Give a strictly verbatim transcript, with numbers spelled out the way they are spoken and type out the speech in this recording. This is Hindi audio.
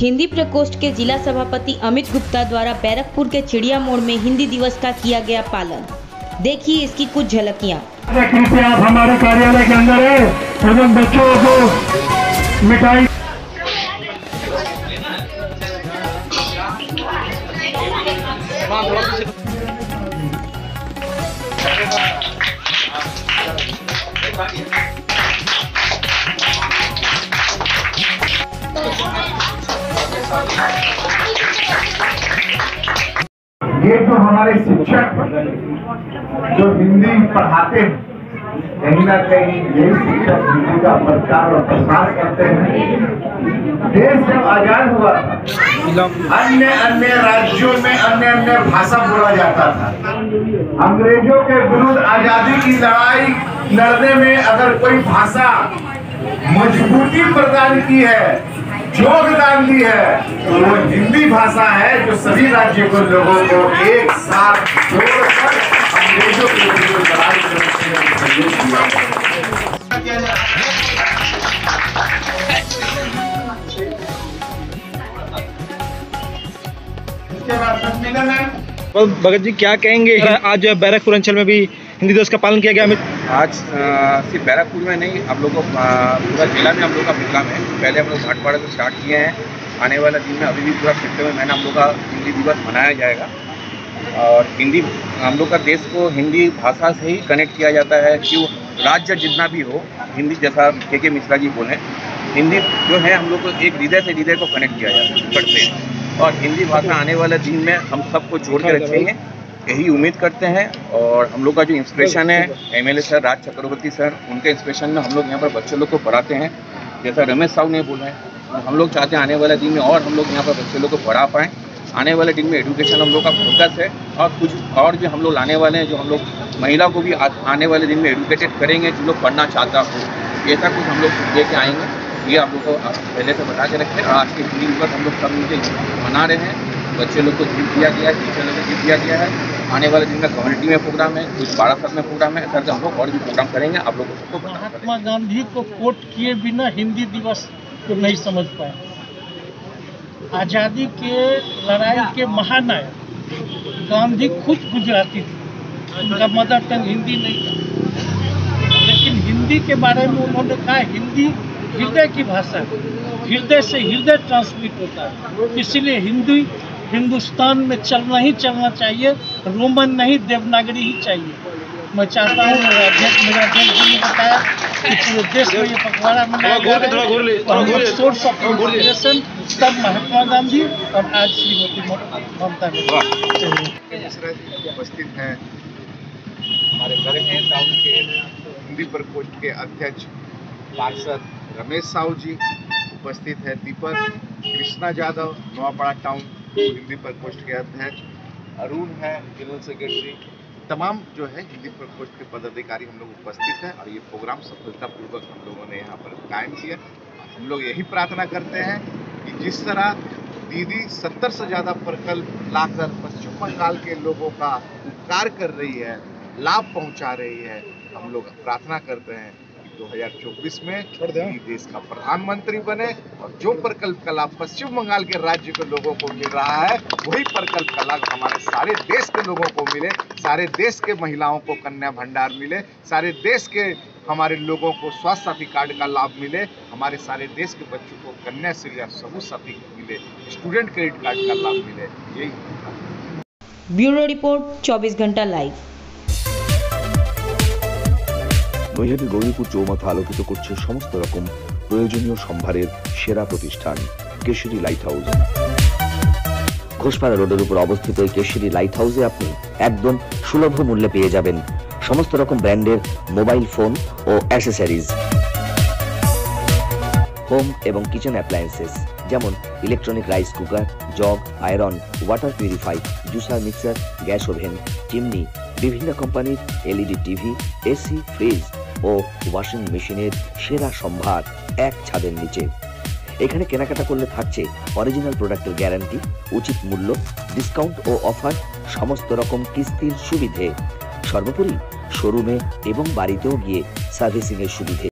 हिंदी प्रकोष्ठ के जिला सभापति अमित गुप्ता द्वारा बैरकपुर के चिड़िया मोड़ में हिंदी दिवस का किया गया पालन। देखिए इसकी कुछ झलकियां। कृपया आप हमारे कार्यालय के अंदर है एवं बच्चों को मिठाई ये जो हमारे शिक्षक जो हिंदी पढ़ाते हैं, कहीं ना कहीं यही शिक्षक हिंदी का प्रचार और प्रसार करते हैं। देश जब आजाद हुआ अन्य अन्य राज्यों में अन्य अन्य भाषा बोला जाता था। अंग्रेजों के विरुद्ध आजादी की लड़ाई लड़ने में अगर कोई भाषा मजबूती प्रदान की है, योगदान दी है, तो वो हिंदी भाषा है जो सभी राज्य के लोगों को एक साथ जोड़कर अंग्रेजों के विरुद्ध लड़ाई करने में सहयोग किया। इसके बाद सम्मेलन है। भगत जी क्या कहेंगे, आज बैरकपुर अंचल में भी हिंदी दिवस का पालन किया गया? आज सिर्फ बैरकपुर में नहीं, हम लोग को पूरा जिला में हम लोग का प्रोग्राम है। पहले हम लोग भाटपाड़ा से स्टार्ट किए हैं। आने वाला दिन में अभी भी पूरा सितंबर महीना हम लोग का हिंदी दिवस मनाया जाएगा। और हिंदी हम लोग का देश को हिंदी भाषा से ही कनेक्ट किया जाता है। क्यों राज्य जितना भी हो, हिंदी जैसा के के मिश्रा जी बोले, हिंदी जो है हम लोग को एक हृदय से हृदय को कनेक्ट किया जाता है करते हैं। और हिंदी भाषा आने वाले दिन में हम सबको जोड़ के रखेंगे, यही उम्मीद करते हैं। और हम लोग का जो इंस्पिरेशन है MLA sir Raj Chakraborty sir, उनके इंस्पिरेशन में हम लोग यहाँ पर बच्चे लोग को पढ़ाते हैं। जैसा रमेश साहू ने बोला है, हम लोग चाहते हैं आने वाले दिन में और हम लोग यहाँ पर बच्चे लोग को पढ़ा पाएँ। आने वाले दिन में एजुकेशन हम लोग का फोकस है। और कुछ और जो हम लोग लाने वाले हैं, जो हम लोग महिला को भी आने वाले दिन में एजुकेटेड करेंगे, जो लोग पढ़ना चाहता हो, ऐसा कुछ हम लोग लेके आएंगे। ये आप लोग को पहले से बता के रखें। और आज के हिंदी दिवस हम लोग सब मिलकर मना रहे हैं। बच्चे लोग को गिफ्ट दिया गया है, टीचर लोग को गिफ्ट दिया गया है। आने वाले दिन में कम्युनिटी में प्रोग्राम है, कुछ बारासत में प्रोग्राम है। सर हम लोग और भी प्रोग्राम करेंगे, आप लोगों को सबको। महात्मा गांधी को कोट किए बिना हिंदी दिवस को नहीं समझ पाए। आज़ादी के लड़ाई के महानायक गांधी खुद गुजराती थे, उनका मदर टंग हिंदी नहीं था। लेकिन हिंदी के बारे में उन्होंने कहा हिंदी हृदय की भाषा है, हृदय से हृदय ट्रांसमिट होता है। इसीलिए हिंदी हिंदुस्तान में चलना ही चलना चाहिए, रोमन नहीं देवनागरी ही चाहिए। मैं चाहता हूँ, मेरा अध्यक्ष मेरा अध्यक्ष जी ने बताया कि पूरे देश में ये पखवाड़ा मनाया जा रहा है। सोर्स ऑफ इंस्पिरेशन तब महात्मा गांधी और आज श्रीमती ममता उपस्थित हैं हमारे बैरकपुर टाउन के हिंदी प्रकोष्ठ के अध्यक्ष पार्षद रमेश साहू जी, उपस्थित है दीपक कृष्णा यादव नवापाड़ा टाउन हिंदी प्रकोष्ठ के अध्यक्ष, अरुण है जनरल सेक्रेटरी, तमाम जो है हिंदी प्रकोष्ठ के पदाधिकारी हम लोग उपस्थित हैं। और ये प्रोग्राम सफलतापूर्वक हम लोगों ने यहाँ पर कायम किया। हम लोग यही प्रार्थना करते हैं कि जिस तरह दीदी सत्तर से ज़्यादा प्रकल्प लाकर पश्चिम बंगाल के लोगों का उपकार कर रही है, लाभ पहुँचा रही है, हम लोग प्रार्थना करते हैं दो हज़ार चौबीस में देश का प्रधानमंत्री बने और जो प्रकल्प का लाभ पश्चिम बंगाल के राज्य के लोगों को मिल रहा है, वही प्रकल्प का लाभ हमारे सारे देश के लोगों को मिले, सारे देश के महिलाओं को कन्या भंडार मिले, सारे देश के हमारे लोगों को स्वास्थ्य साथी कार्ड का लाभ मिले, हमारे सारे देश के बच्चों को कन्या श्री या सबूत साथी मिले, स्टूडेंट क्रेडिट कार्ड का लाभ मिले। यही ब्यूरो रिपोर्ट चौबीस घंटा लाइव। নৈহাটি গৌরীপুর চৌমাথা আলোকিত করছে সমস্ত রকম প্রয়োজনীয় সম্ভারের সেরা প্রতিষ্ঠান কেশরী লাইট হাউস। ঘোষপাড়া রোডের উপর অবস্থিত এই কেশরী লাইট হাউসে আপনি একদম সুলভ মূল্যে পেয়ে যাবেন সমস্ত রকম ব্র্যান্ডের মোবাইল ফোন ও অ্যাক্সেসরিজ, হোম এবং কিচেন অ্যাপ্লায়েন্সেস যেমন electronic rice cooker, jug, iron, water purify, juicer mixer, gas oven, chimney, বিভিন্ন কোম্পানির এলইডি টিভি, এসি, ফ্রিজ ও ওয়াশিং মেশিনের সেরা সম্ভার এক ছাদের নিচে। এখানে কেনাকাটা করলে থাকছে অরিজিনাল প্রোডাক্টের গ্যারান্টি, উচিত মূল্য, ডিসকাউন্ট ও অফার, সমস্ত রকম কিস্তির সুবিধে, সর্বোপরি শোরুমে এবং বাড়িতেও গিয়ে সার্ভিসিং এর সুবিধে।